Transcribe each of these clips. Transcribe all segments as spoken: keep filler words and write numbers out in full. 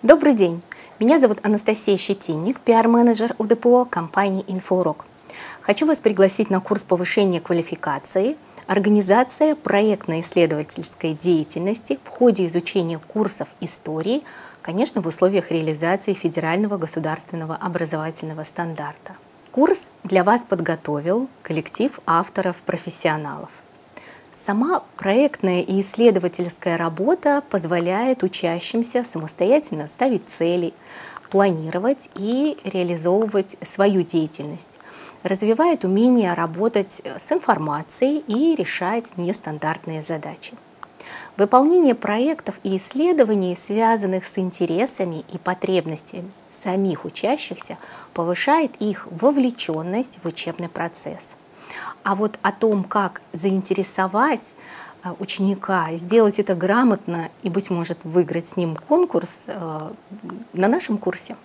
Добрый день! Меня зовут Анастасия Щетинник, пиар-менеджер у ДПО компании «Инфоурок». Хочу вас пригласить на курс повышения квалификации, организация проектно-исследовательской деятельности в ходе изучения курсов истории, конечно, в условиях реализации федерального государственного образовательного стандарта. Курс для вас подготовил коллектив авторов-профессионалов. Сама проектная и исследовательская работа позволяет учащимся самостоятельно ставить цели, планировать и реализовывать свою деятельность, развивает умение работать с информацией и решать нестандартные задачи. Выполнение проектов и исследований, связанных с интересами и потребностями самих учащихся, повышает их вовлеченность в учебный процесс. А вот о том, как заинтересовать ученика, сделать это грамотно и, быть может, выиграть с ним конкурс, на нашем курсе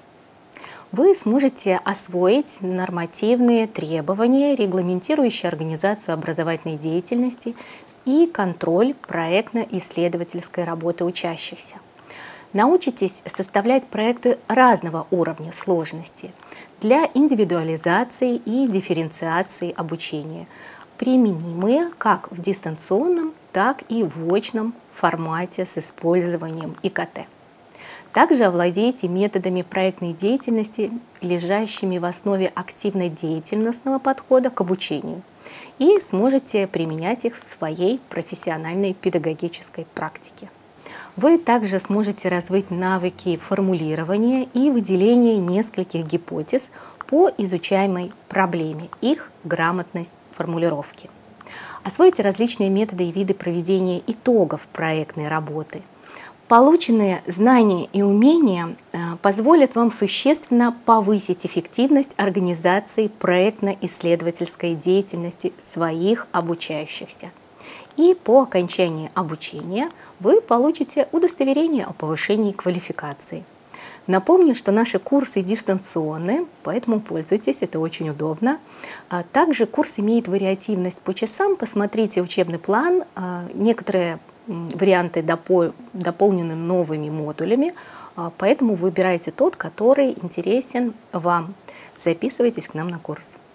вы сможете освоить нормативные требования, регламентирующие организацию образовательной деятельности и контроль проектно-исследовательской работы учащихся. Научитесь составлять проекты разного уровня сложности для индивидуализации и дифференциации обучения, применимые как в дистанционном, так и в очном формате с использованием И К Т. Также овладейте методами проектной деятельности, лежащими в основе активно-деятельностного подхода к обучению, и сможете применять их в своей профессиональной педагогической практике. Вы также сможете развить навыки формулирования и выделения нескольких гипотез по изучаемой проблеме, их грамотность формулировки. Освоите различные методы и виды проведения итогов проектной работы. Полученные знания и умения позволят вам существенно повысить эффективность организации проектно-исследовательской деятельности своих обучающихся. И по окончании обучения вы получите удостоверение о повышении квалификации. Напомню, что наши курсы дистанционные, поэтому пользуйтесь, это очень удобно. Также курс имеет вариативность по часам. Посмотрите учебный план. Некоторые варианты дополнены новыми модулями, поэтому выбирайте тот, который интересен вам. Записывайтесь к нам на курс.